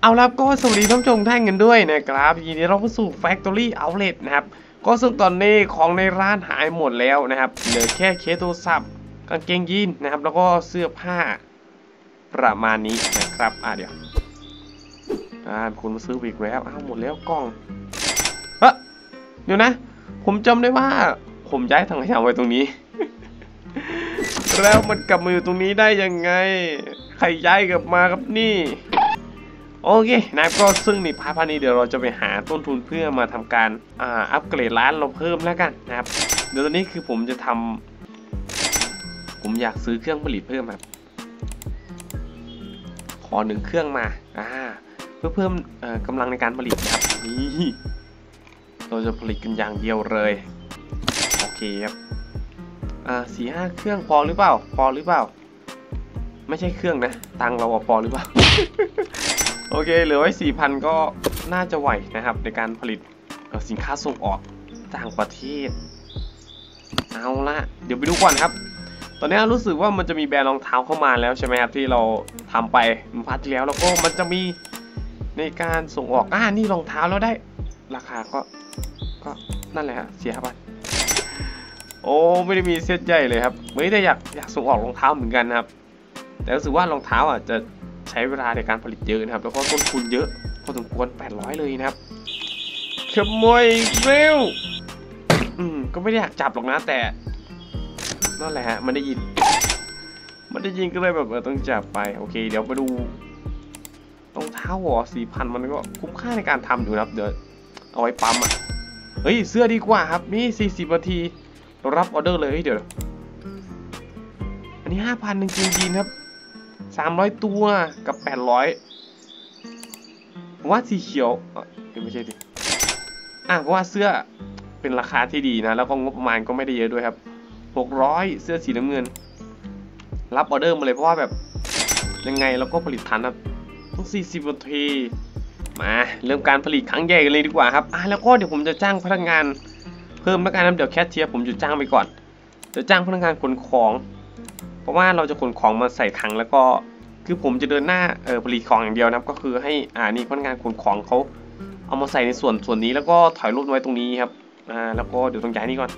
เอาละก็สวัสดีท่านผู้ชมท่านกันด้วยนะครับยินดีต้อนรับสู่ Factory Outlet นะครับก็ซึ่งตอนนี้ของในร้านหายหมดแล้วนะครับเหลือแค่เคสโทรศัพท์กางเกงยีนนะครับแล้วก็เสื้อผ้าประมาณนี้นะครับเดี๋ยวคุณมาซื้ออีกแล้วหมดแล้วกล้องเดี๋ยวนะผมจำได้ว่าผมย้ายถังขยะไว้ตรงนี้ แล้วมันกลับมาอยู่ตรงนี้ได้ยังไงใครย้ายกลับมาครับนี่โอเคนะครับก็ซึ่งในพาร์ทนี้เดี๋ยวเราจะไปหาต้นทุนเพื่อมาทำการอัปเกรดร้านเราเพิ่มแล้วกันนะครับเดี๋ยวตอนนี้คือผมจะทำผมอยากซื้อเครื่องผลิตเพิ่มครับขอ1 เครื่องมาเพื่อเพิ่มกำลังในการผลิตนะครับนี่เราจะผลิตกันอย่างเดียวเลยโอเคครับ4-5 เครื่องพอหรือเปล่าไม่ใช่เครื่องนะตังเราพอหรือเปล่า โอเคเหลือไว้ 4,000 ก็น่าจะไหวนะครับในการผลิตสินค้าส่งออกต่างประเทศเอาละเดี๋ยวไปดูก่อนครับตอนนี้รู้สึกว่ามันจะมีแบรนด์รองเท้าเข้ามาแล้วใช่ไหมครับที่เราทำไปพาร์ทที่แล้วแล้วก็มันจะมีในการส่งออกนี่รองเท้าแล้วได้ราคาก็นั่นแหละฮะ4,000โอ้ไม่ได้มีเซตใหญ่เลยครับไม่ได้อยากส่งออกรองเท้าเหมือนกันนะครับแต่รู้สึกว่ารองเท้าจะใช้เวลาในการผลิตเยอะนะครับแล้วก็ต้นทุนเยอะพอสมควร800เลยนะครับขโมยเร็วก็ไม่ได้อยากจับหรอกนะแต่นั่นแหละฮะมันได้ยินก็เลยแบบต้องจับไปโอเคเดี๋ยวไปดูรองเท้า4,000มันก็คุ้มค่าในการทำอยู่ครับเดี๋ยวเอาไว้ปั๊มเฮ้ยเสื้อดีกว่าครับนี่40 นาทีเรารับออเดอร์เลยเดี๋ยวอันนี้ 5,000 จริงๆครับ300 ตัวกับ800ผมว่าสีเขียวไม่ใช่ดิเพราะว่าเสื้อเป็นราคาที่ดีนะแล้วก็งบประมาณก็ไม่ได้เยอะด้วยครับ600เสื้อสีน้ำเงินรับออเดอร์มาเลยเพราะว่าแบบยังไงเราก็ผลิตทันครับต้อง40 นาทีมาเริ่มการผลิตครั้งใหญ่กันเลยดีกว่าครับแล้วก็เดี๋ยวผมจะจ้างพนักงานเพิ่มแล้วกันนะเดี๋ยวแคชเชียร์ผมจะจ้างไปก่อนจะจ้างพนักงานขนของเพราะว่าเราจะขนของมาใส่ถังแล้วก็คือผมจะเดินหน้าผลิตของอย่างเดียวนะครับก็คือให้นี่พนักงานขนของเขาเอามาใส่ในส่วนนี้แล้วก็ถอยรถไว้ตรงนี้ครับแล้วก็เดี๋ยวต้องย้ายนี่ก่อน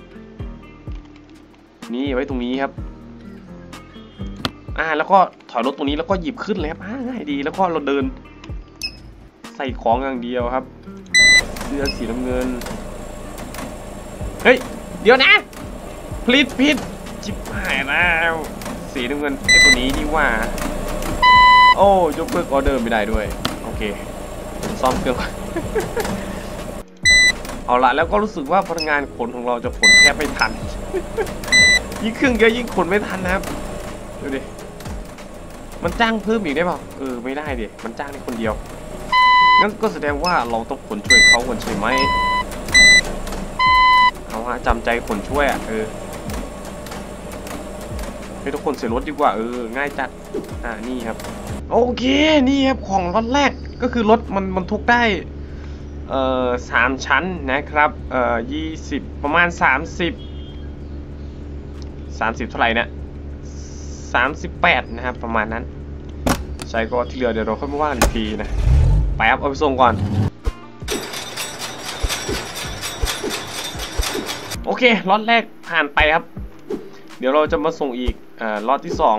นี่ไว้ตรงนี้ครับแล้วก็ถอยรถตรงนี้แล้วก็หยิบขึ้นเลยครับง่ายดีแล้วก็เราเดินใส่ของอย่างเดียวครับเสื้อสีน้ำเงินเฮ้ยเดี๋ยวนะผิดจิบหายแล้วสีน้ำเงินไอ้ตัวนี้นี่ว่าโอ้ยกเลิกออเดอร์ไม่ได้ด้วยโอเคซ่อมเครื่อง เอาละแล้วก็รู้สึกว่าพนักงานขนของเราจะขนแทบไม่ทัน ยิ่งเครื่องเยอะยิ่งขนไม่ทันนะครับดูดิมันจ้างเพิ่มอีกได้เปล่าไม่ได้ดิมันจ้างได้คนเดียวงั้นก็แสดงว่าเราต้องขนช่วยเขาคนใช่ไหมเอาจำใจขนช่วยให้ทุกคนเสียรถดีกว่าง่ายจัดนี่ครับโอเคนี่ครับของรถแรกก็คือรถมันทุกได้3 ชั้นนะครับ20ประมาณ30เท่าไหร่นะ38นะครับประมาณนั้นใช่ก็ที่เหลือเดี๋ยวเราค่อยมาว่ากันอีกทีนะไปครับเอาไปส่งก่อนโอเคล็อตแรกผ่านไปครับเดี๋ยวเราจะมาส่งอีกล็อตที่2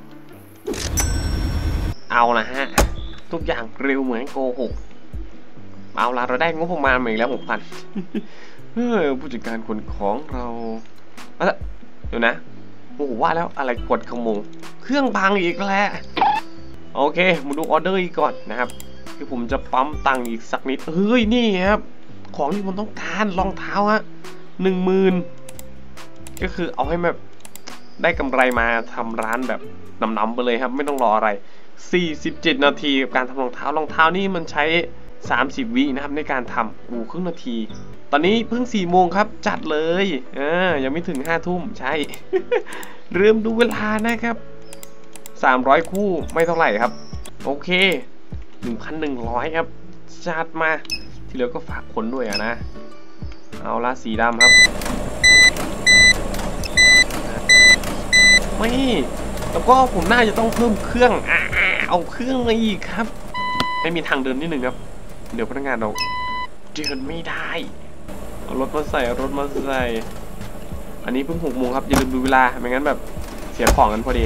เอาละฮะทุกอย่างเร็วเหมือนโกหกเอาละเราได้งบประมาณมาอีกแล้ว 6,000 ผู้จัดการขนของเราเดี๋ยวนะโอ้โหว่าแล้วอะไรกดขโมยเครื่องพังอีกแล้วโอเคมาดูออเดอร์อีกก่อนนะครับคือผมจะปั๊มตังค์อีกสักนิดนี่ครับของที่ผมต้องการรองเท้า10,000ก็คือเอาให้แบบได้กำไรมาทำร้านแบบนำไปเลยครับไม่ต้องรออะไร47 นาทีกับการทำรองเท้านี่มันใช้30 วินะครับในการทำครึ่งนาทีตอนนี้เพิ่ง4 โมงครับจัดเลยยังไม่ถึง5 ทุ่มใช่ เริ่มดูเวลานะครับ300 คู่ไม่เท่าไหร่ครับโอเค 1,100 ครับจัดมาที่เหลือก็ฝากคนด้วยนะเอาละสีดำครับไม่แล้วก็ผมน่าจะต้องเพิ่มเครื่องเอาเครื่องมาอีกครับให้มีทางเดินนิดนึงครับเดี๋ยวพนักงานเราเดินไม่ได้เอารถมาใส่อันนี้เพิ่ง6 โมงครับอย่าลืมดูเวลาไม่งั้นแบบเสียของกันพอดี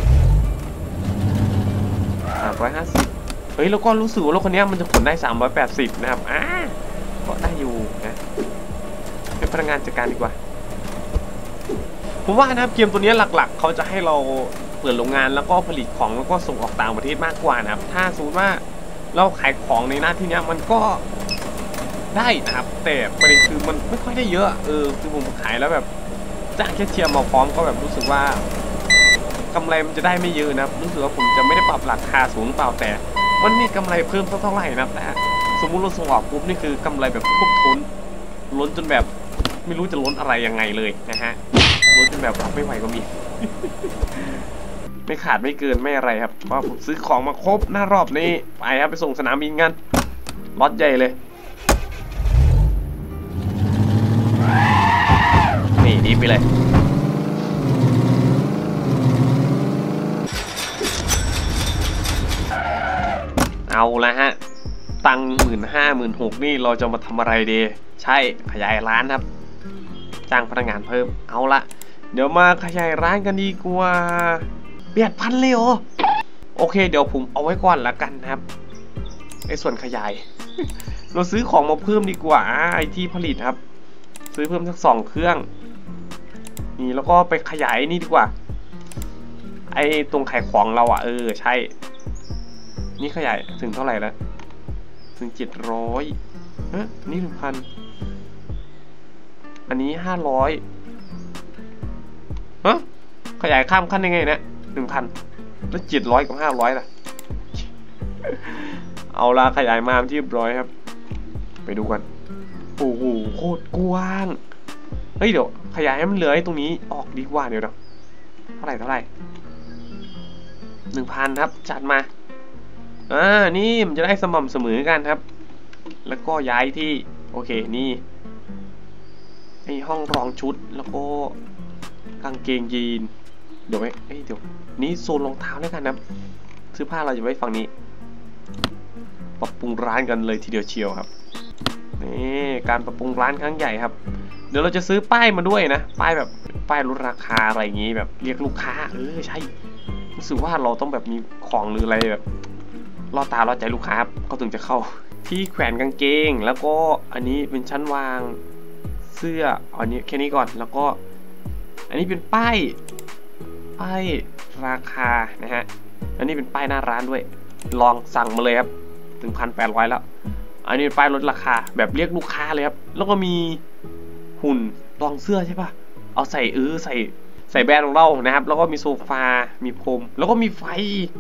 350เฮ้ยแล้วก็รู้สึกว่ารถคันนี้มันจะขนได้380นะครับก็ได้อยู่นะให้พนักงานจัดการดีกว่าผมว่านะครับเกมตัวนี้หลักๆเขาจะให้เราเปิดโรงงานแล้วก็ผลิตของแล้วก็ส่งออกต่างประเทศมากกว่านะครับถ้าสมมติว่าเราขายของในหน้าที่นี้มันก็ได้นะครับแต่ประเด็นคือมันไม่ค่อยได้เยอะคือผมขายแล้วแบบจ้างแค่เชียร์มาพร้อมก็แบบรู้สึกว่ากำไรมันจะได้ไม่เยอะนะครับรู้สึกว่าผมจะไม่ได้ปรับราคาสูงเปล่าแต่มันมีกำไรเพิ่มเท่าไหร่นะแต่สมมุติเราส่งออกปุ๊บนี่คือกำไรแบบท่วมท้นล้นจนแบบไม่รู้จะล้นอะไรยังไงเลยนะฮะล้นจนแบบรับไม่ไหวก็มี ไม่ขาดไม่เกินไม่อะไรครับเพราะผมซื้อของมาครบหน้ารอบนี้ไปครับไปส่งสนามบินกันล็อตใหญ่เลยนี่ดีไปเลยเอาละฮะตังค์15,000 16,000นี่เราจะมาทำอะไรดีใช่ขยายร้านครับจ้างพนักงานเพิ่มเอาละเดี๋ยวมาขยายร้านกันดีกว่า8,000เลยเหรอโอเคเดี๋ยวผมเอาไว้ก่อนละกันครับไอ้ส่วนขยาย เราซื้อของมาเพิ่มดีกว่าไอที่ผลิตครับซื้อเพิ่มสัก2 เครื่องนี่แล้วก็ไปขยายนี่ดีกว่าไอตรงขายของเราใช่นี่ขยายถึงเท่าไหร่แล้วถึง700นี่ 1,000 อันนี้500ขยายข้ามขั้นยังไงเนี่ย 1,000 แล้ว700กับ500ล่ะ เอาละขยายมาที่เรียบร้อยครับไปดูกันโอ้โหโคตรกว้างเฮ้ยเดี๋ยวขยายให้มันเหลือไอ้ตรงนี้ออกดีกว่าเดี๋ยวเท่าไหร่ 1,000 ครับจัดมานี่มันจะได้สม่ำเสมอกันครับแล้วก็ย้ายที่โอเคนี่ไอห้องรองชุดแล้วก็กางเกงยีนเดี๋ยวนี่โซนรองเท้าแล้วกันนะเสื้อผ้าเราจะไว้ฝั่งนี้ปรับปรุงร้านกันเลยทีเดียวเชียวครับนี่การปรับปรุงร้านครั้งใหญ่ครับเดี๋ยวเราจะซื้อป้ายมาด้วยนะป้ายแบบป้ายลดราคาอะไรอย่างงี้แบบเรียกลูกค้าใช่รู้สึกว่าเราต้องแบบมีของหรืออะไรแบบล่อตาล่อใจลูกค้าเขาถึงจะเข้าที่แขวนกางเกงแล้วก็อันนี้เป็นชั้นวางเสื้ออันนี้แค่นี้ก่อนแล้วก็อันนี้เป็นป้ายราคานะฮะอันนี้เป็นป้ายหน้าร้านด้วยลองสั่งมาเลยครับถึง 1,800 แล้วอันนี้เป็นป้ายลดราคาแบบเรียกลูกค้าเลยครับแล้วก็มีหุ่นรองเสื้อใช่ปะเอาใส่ใส่แบรนด์ของเรานะครับแล้วก็มีโซฟามีพรมแล้วก็มีไฟ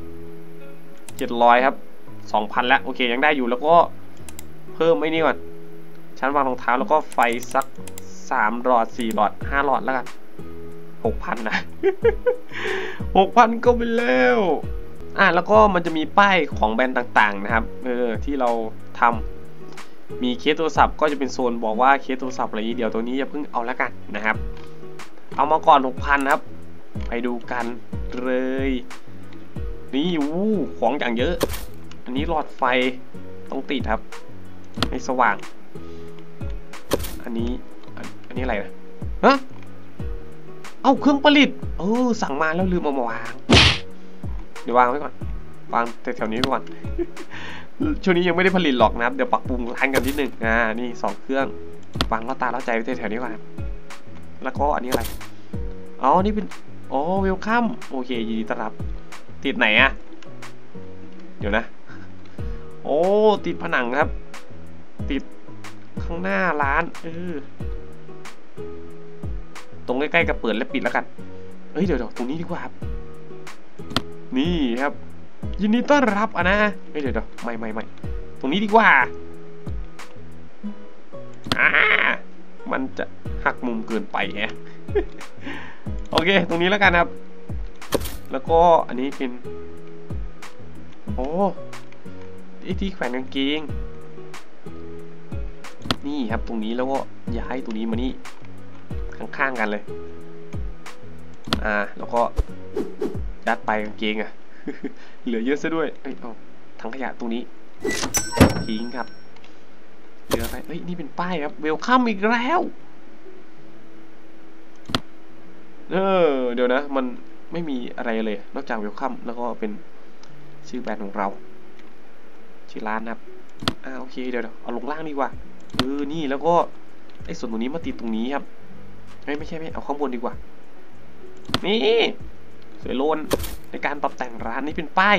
700ครับ 2,000 แล้วโอเคยังได้อยู่แล้วก็เพิ่มไอ้นี่ก่อนชั้นวางรองเท้าแล้วก็ไฟสัก3 หลอด 4 หลอด 5 หลอดแล้วกัน 6,000 นะ 6,000 ก็ไปแล้วแล้วก็มันจะมีป้ายของแบรนด์ต่างๆนะครับที่เราทำมีเคสโทรศัพท์ก็จะเป็นโซนบอกว่าเคสโทรศัพท์อะไรนี้เดี๋ยวตัวนี้อย่าเพิ่งเอาแล้วกันนะครับเอามาก่อน 6,000 ครับไปดูกันเลยนี่ของอย่างเยอะอันนี้หลอดไฟต้องติดครับให้สว่างอันนี้อะไรนะเอาเครื่องผลิตสั่งมาแล้วลืมเอามาวางเดี๋ยววางไว้ก่อนวางแถวๆนี้ไว้ก่อน ช่วงนี้ยังไม่ได้ผลิตหรอกนะครับเดี๋ยวปรับปรุงร้านกันนิดนึงนี่2 เครื่องวางล่อตาล่อใจไว้แถวๆนี้ก่อนครับแล้วก็อันนี้อะไรนี่เป็นเวลคัมโอเคยินดีต้อนรับติดไหนเดี๋ยวนะติดผนังครับติดข้างหน้าร้านตรงใกล้ๆกับเปิดและปิดแล้วกันเดี๋ยวตรงนี้ดีกว่าครับนี่ครับยินดีต้อนรับนะเดี๋ยวไม่ตรงนี้ดีกว่ามันจะหักมุมเกินไปแฮะ โอเคตรงนี้แล้วกันครับแล้วก็อันนี้เป็นที่แขวนกางเกงนี่ครับตรงนี้แล้วก็ย้ายตรงนี้มานี่ข้างๆกันเลยแล้วก็ยัดไปกางเกงเหลือเยอะซะด้วยเอาถังขยะตรงนี้ทิ้งครับเหลืออะไรเอ้ยนี่เป็นป้ายครับเวลคัมอีกแล้วเดี๋ยวนะมันไม่มีอะไรเลยนอกจากเวลคัมแล้วก็เป็นชื่อแบรนด์ของเราชื่อร้านครับโอเคเดี๋ยวเอาลงล่างดีกว่านี่แล้วก็ไอ้ส่วนตรงนี้มาติดตรงนี้ครับไม่ใช่เอาข้างบนดีกว่านี่สวยโลนในการปรับแต่งร้านนี้เป็นป้าย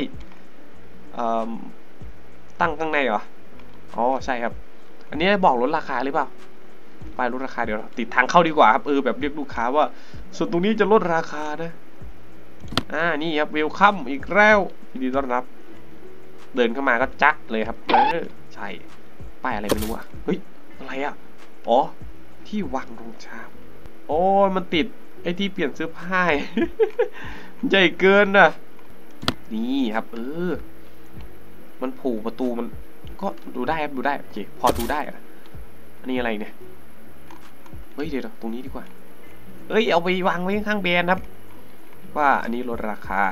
ตั้งข้างในเหรออ๋อใช่ครับอันนี้บอกลดราคาหรือเปล่าป้ายลดราคาเดี๋ยวติดทางเข้าดีกว่าครับแบบเรียกลูกค้าว่าส่วนตรงนี้จะลดราคานะนี่ครับเวลคัมอีกแล้วยินดีต้อนรับเดินเข้ามาก็จักเลยครับใช่ป้ายอะไรไม่รู้เฮ้ยอะไรอ๋อที่วางรองเท้าโอ้ยมันติดไอ้ที่เปลี่ยนเสื้อผ้าใหญ่เกินนะนี่ครับมันผูกประตูมันก็ดูได้ครับดูได้โอเคพอดูได้อันนี้อะไรเนี่ยเฮ้ยเดี๋ยวตรงนี้ดีกว่าเอาไปวางไว้ข้างแบรนด์ครับว่าอันนี้ลดราคา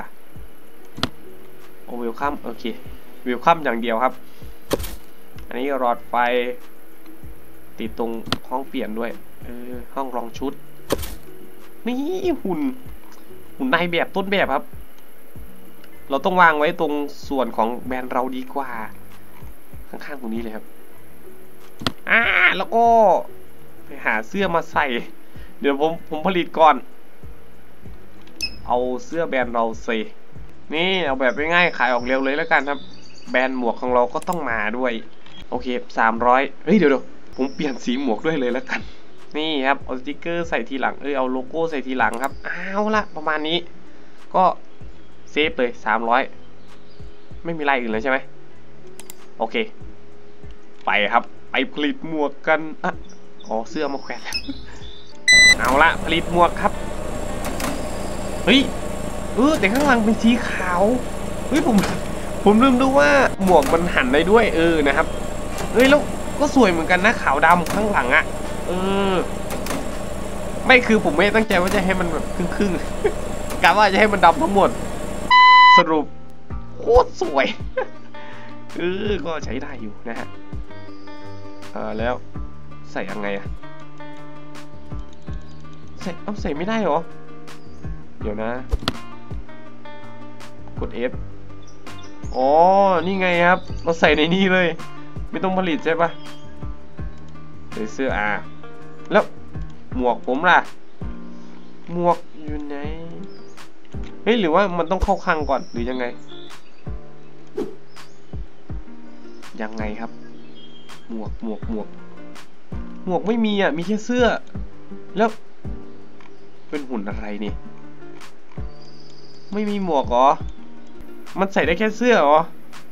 เวลคัมโอเคเวลคัมอย่างเดียวครับอันนี้หลอดไฟติดตรงห้องเปลี่ยนด้วยห้องรองชุดนี่หุ่นนายแบบต้นแบบครับเราต้องวางไว้ตรงส่วนของแบรนด์เราดีกว่าข้างๆตรงนี้เลยครับแล้วก็ไปหาเสื้อมาใส่เดี๋ยวผมผลิตก่อนเอาเสื้อแบรนด์เราใส่นี่เอาแบบง่ายๆขายออกเร็วเลยแล้วกันครับแบรนด์หมวกของเราก็ต้องมาด้วยโอเค300เดี๋ยวผมเปลี่ยนสีหมวกด้วยเลยแล้วกันนี่ครับเอาสติ๊กเกอร์ใส่ทีหลังเอาโลโก้ใส่ทีหลังครับเอาละประมาณนี้ก็เซฟเลย300ไม่มีอะไรอื่นเลยใช่ไหมโอเคไปครับไปผลิตหมวกกันเสื้อมาแขวนแล้วเอาละผลิตหมวกครับแต่ข้างหลังเป็นสีขาวผมลืมดูว่าหมวกมันหันได้ด้วยนะครับแล้วก็สวยเหมือนกันนะขาวดำข้างหลังไม่คือผมไม่ตั้งใจว่าจะให้มันแบบครึ่งกะว่าจะให้มันดำทั้งหมดสรุปโคตรสวยก็ใช้ได้อยู่นะฮะแล้วใส่ยังไงใส่ไม่ได้เหรอเดี๋ยวนะกด F อ๋อนี่ไงครับเราใส่ในนี้เลยไม่ต้องผลิตใช่ปะใส่เสื้อแล้วหมวกผมล่ะหมวกอยู่ไหนหรือว่ามันต้องเข้าคลังก่อนหรือยังไงครับหมวกไม่มีมีแค่เสื้อแล้วเป็นหุ่นอะไรนี่ไม่มีหมวกเหรอมันใส่ได้แค่เสื้อเหรอ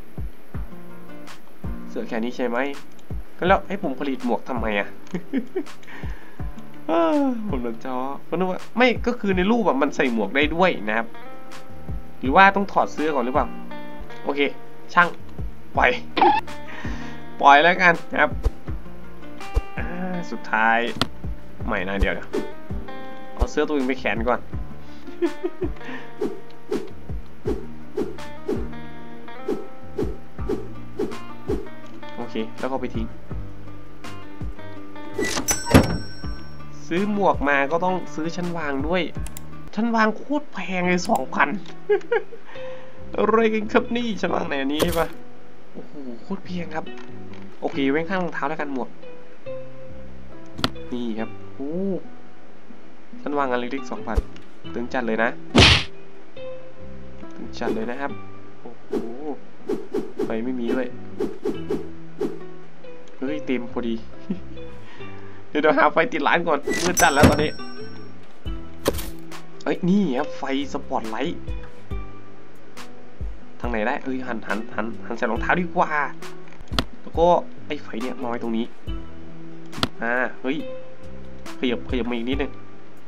เสื้อแค่นี้ใช่ไหมแล้วให้ผมผลิตหมวกทำไมผมนึกว่าไม่ก็คือในรูปมันใส่หมวกได้ด้วยนะครับหรือว่าต้องถอดเสื้อก่อนหรือเปล่าโอเคช่างปล่อยแล้วกันนะครับสุดท้ายใหม่นะเดี๋ยวเอาเสื้อตัวเองไปแขวนก่อนโอเคแล้วก็ไปทิ้งซื้อหมวกมาก็ต้องซื้อชั้นวางด้วยชั้นวางโคตรแพงเลย 2,000 อะไรกันครับนี่ชั้นวางไหนอันนี้ใช่ปะโอ้โหโคตรเพียงครับโอเคไว้ข้างรองเท้าแล้วกันหมวกนี่ครับชั้นวางอันเล็กๆ 2,000ตึงจัดเลยนะตึงจัดเลยนะครับโอ้โหไฟไม่มีด้วยเต็มพอดี เดี๋ยวหาไฟติดร้านก่อนมืดจัดแล้วตอนนี้นี่ครับไฟสปอตไลท์ทางไหนได้หันใส่รองเท้าดีกว่าแล้วก็ไอ้ไฟเนี่ยน้อยตรงนี้ขยับมาอีกนิดนึง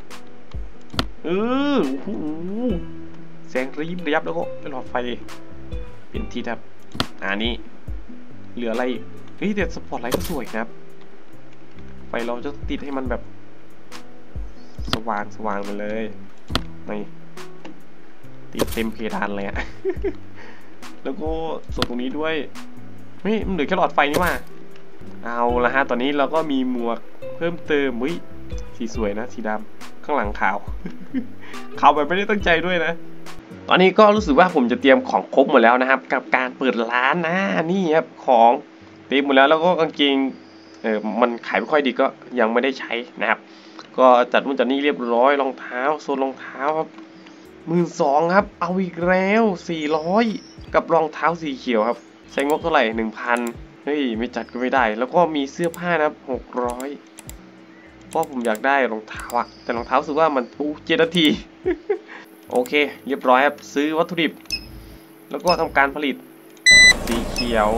แสงระยิบระยับแล้วก็หลอดไฟเป็นทีครับนี่เหลืออะไรเดี๋ยวสปอตไลท์ก็สวยนะครับไฟเราจะติดให้มันแบบสว่างไปเลยนี่ติดเต็มเพดานเลยแล้วก็ส่วนตรงนี้ด้วยไม่มันเหลือแค่หลอดไฟนี่ว่าเอาละฮะตอนนี้เราก็มีหมวกเพิ่มเติมอุ้ยสีสวยนะสีดำข้างหลังขาว ขาวแบบไม่ได้ตั้งใจด้วยนะตอนนี้ก็รู้สึกว่าผมจะเตรียมของครบหมดแล้วนะครับกับการเปิดร้านนะนี่ครับของเต็มหมดแล้วแล้วก็กางเกงมันขายไม่ค่อยดีก็ยังไม่ได้ใช้นะครับก็จัดนู่นจัดนี่เรียบร้อยรองเท้าโซนรองเท้าครับ12,000ครับเอาอีกแล้ว400กับรองเท้าสีเขียวครับใช้งบเท่าไหร่ 1,000เฮ้ยไม่จัดก็ไม่ได้แล้วก็มีเสื้อผ้านะครับ600เพราะผมอยากได้รองเท้าอะแต่รองเท้ารู้สึกว่ามัน7 นาที โอเคเรียบร้อยครับซื้อวัตถุดิบแล้วก็ทำการผลิตสีเขียว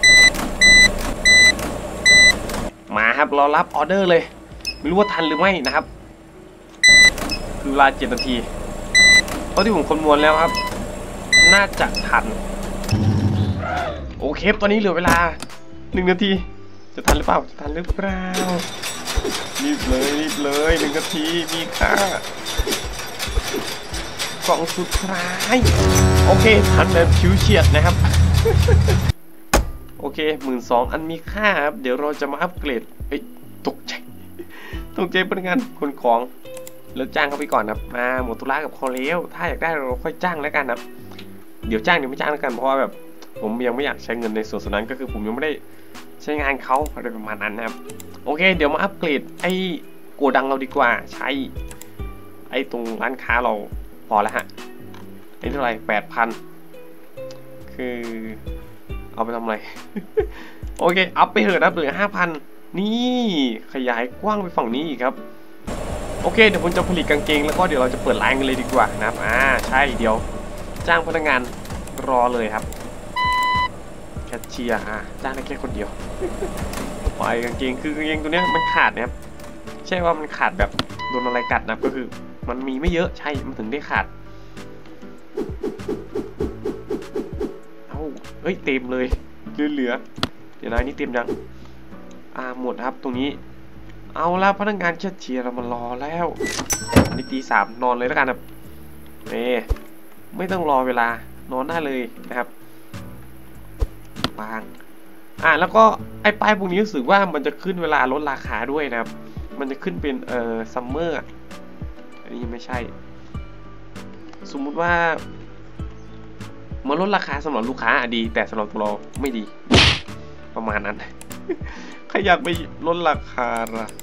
มาครับรอรับออเดอร์เลยไม่รู้ว่าทันหรือไม่นะครับคือเวลา7 นาทีเพราะที่ผมคำนวณแล้วครับน่าจะทันโอเคตอนนี้เหลือเวลา1 นาทีจะทันหรือเปล่ารีบเลย1 นาทีมีค่ากล่องสุดท้ายโอเคทันแบบชิวเฉียดนะครับ โอเค12,000อันมีค่าครับเดี๋ยวเราจะมาอัปเกรดตกใจพนักงานคนของเลิกจ้างเขาไปก่อนครับมาหมดธุระกับเขาแล้วถ้าอยากได้เราค่อยจ้างแล้วกันครับเดี๋ยวจ้างเดี๋ยวไม่จ้างแล้วกันเพราะว่าแบบผมยังไม่อยากใช้เงินในส่วนนั้นก็คือผมยังไม่ได้ใช้งานเขาอะไรประมาณนั้นนะครับโอเคเดี๋ยวมาอัปเกรดไอ้โกดังเราดีกว่าใช้ไอ้ตรงร้านค้าเราพอแล้วฮะไอ้เท่าไหร่ 8,000คือเอาไปทำอะไร โอเคอัพไปเถอะนะเหลือ 5,000นี่ขยายกว้างไปฝั่งนี้อีกครับโอเคเดี๋ยวผมจะผลิตกางเกงแล้วก็เดี๋ยวเราจะเปิดร้านกันเลยดีกว่านะครับใช่เดี๋ยวจ้างพนักงานรอเลยครับแคชเชียร์จ้างได้แค่คนเดียว ปล่อยกางเกงคือกางเกงตัวนี้มันขาดนะครับใช่ว่ามันขาดแบบโดนอะไรกัดนะก็คือมันมีไม่เยอะใช่มันถึงได้ขาดเต็มเลยเหลือเดี๋ยวนะนี่เต็มยังหมดครับตรงนี้เอาละพนักงานแคชเชียร์เรามารอแล้วอันนี้ตี 3นอนเลยแล้วกันครับไม่ต้องรอเวลานอนได้เลยนะครับวางแล้วก็ไอ้ป้ายพวกนี้รู้สึกว่ามันจะขึ้นเวลาลดราคาด้วยนะครับมันจะขึ้นเป็นซัมเมอร์อันนี้ไม่ใช่สมมุติว่ามันลดราคาสำหรับลูกค้าดีแต่สำหรับตัวเราไม่ดีประมาณนั้น ใครอยากไปลดราคาล่ะ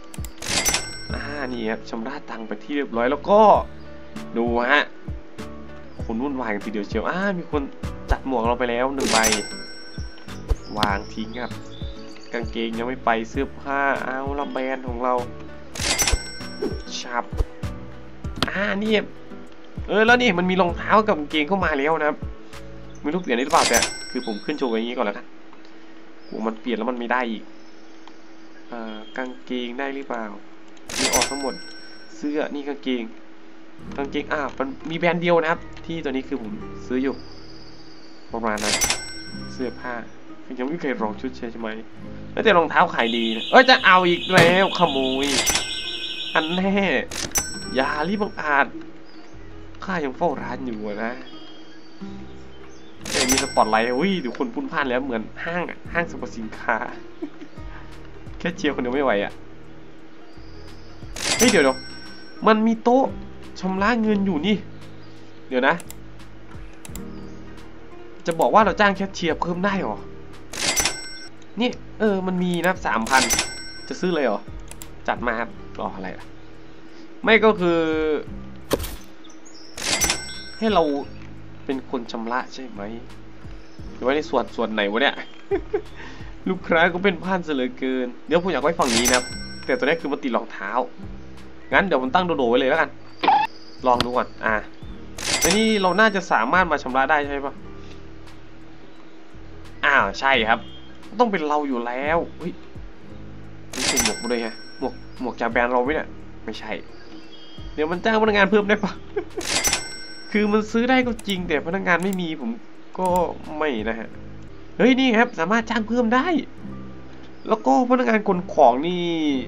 นี่ครับชำระตังค์ไปที่เรียบร้อยแล้วก็ดูฮะคนวุ่นวายกันทีเดียวเชียวมีคนจัดหมวกเราไปแล้ว1 ใบวางทิ้งครับกางเกงยังไม่ไปเสื้อผ้าเอาละแบรนด์ของเราชับนี่แล้วนี่มันมีรองเท้ากับกางเกงเข้ามาแล้วนะครับไม่รู้เปลี่ยนได้หรือเปล่าแต่คือผมขึ้นโชว์อย่างนี้ก่อนแล้วกันมันเปลี่ยนแล้วมันไม่ได้อีกกางเกงได้หรือเปล่ามีออกทั้งหมดเสื้อนี่กางเกงมันมีแบรนด์เดียวนะครับที่ตัวนี้คือผมซื้ออยู่ประมาณนั้นเสื้อผ้ายังไม่เคยลองชุดใช่ไหมแล้วแต่รองเท้าขายดีนะจะเอาอีกแล้วขโมยอันแน่อย่ารีบบังอาจข้ายังเฝ้าร้านอยู่นะมีสปอตไลท์ดูคนพุ่นพ่านแล้วเหมือนห้างสรรพสินค้า แค่เชียร์คนเดียวไม่ไหวเดี๋ยวมันมีโต๊ะชำระเงินอยู่นี่เดี๋ยวนะจะบอกว่าเราจ้างแคชเชียร์เพิ่มได้หรอนี่มันมีนะ 3,000จะซื้อเลยหรอจัดมาครับรออะไรล่ะไม่ก็คือให้เราเป็นคนชำระใช่ไหมหรือว่าในส่วนไหนวะเนี่ย ลูกค้าก็เป็นพลาดเสียเหลือเกินเดี๋ยวผมอยากไว้ฝั่งนี้นะครับแต่ตัวนี้คือมันติดรองเท้างั้นเดี๋ยวผมตั้งโดไว้เลยแล้วกันลองดูก่อนแล้วนี่เราน่าจะสามารถมาชำระได้ใช่ปะใช่ครับต้องเป็นเราอยู่แล้วนี่เป็นหมวกด้วยฮะหมวกจากแบรนด์เราไหมเนี่ยไม่ใช่เดี๋ยวมันจ้างพนักงานเพิ่มได้ปะ คือมันซื้อได้ก็จริงแต่พนักงานไม่มีผมก็ไม่นะฮะนี่ครับสามารถจ้างเพิ่มได้แล้วก็พนักงานขนของนี่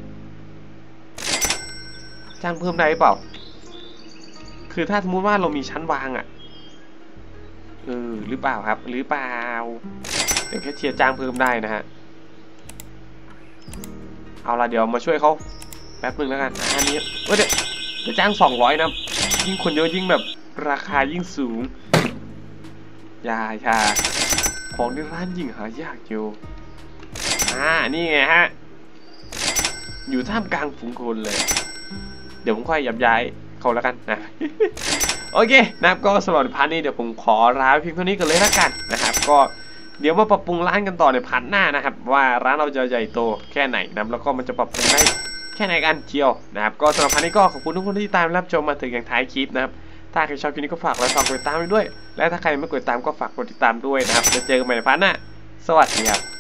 จ้างเพิ่มได้หรือเปล่าคือถ้าสมมติว่าเรามีชั้นวางหรือเปล่าครับหรือเปล่าแต่แค่เชียร์จ้างเพิ่มได้นะฮะเอาละเดี๋ยวมาช่วยเขาแป๊บนึงแล้วกันอันนี้เดี๋ยวจ้าง200นะยิ่งคนเยอะยิ่งแบบราคายิ่งสูงอย่าของในร้านยิ่งหายากอยู่นี่ไงฮะอยู่ท่ามกลางฝูงคนเลยเดี๋ยวผมค่อยยับย้ายเขาแล้วกันนะ โอเคนะครับก็สำหรับพาร์ทนี้เดี๋ยวผมขอลาเพียงเท่านี้กันเลยละกันนะครับก็เดี๋ยวมาปรับปรุงร้านกันต่อในพาร์ทหน้านะครับว่าร้านเราจะใหญ่โตแค่ไหนนะแล้วก็มันจะปรับปรุงได้แค่ไหนกันเชียวนะครับก็สำหรับพาร์ทนี้ก็ขอบคุณทุกคนที่ตามรับชมมาถึงอย่างท้ายคลิปนะครับถ้าใครชอบคลิปนี้ก็ฝากไลค์ฝากกดติดตามด้วยและถ้าใครไม่กดติดตามก็ฝากกดติดตามด้วยนะครับจะเจอกันใหม่ในพาร์ทหน้าสวัสดีครับ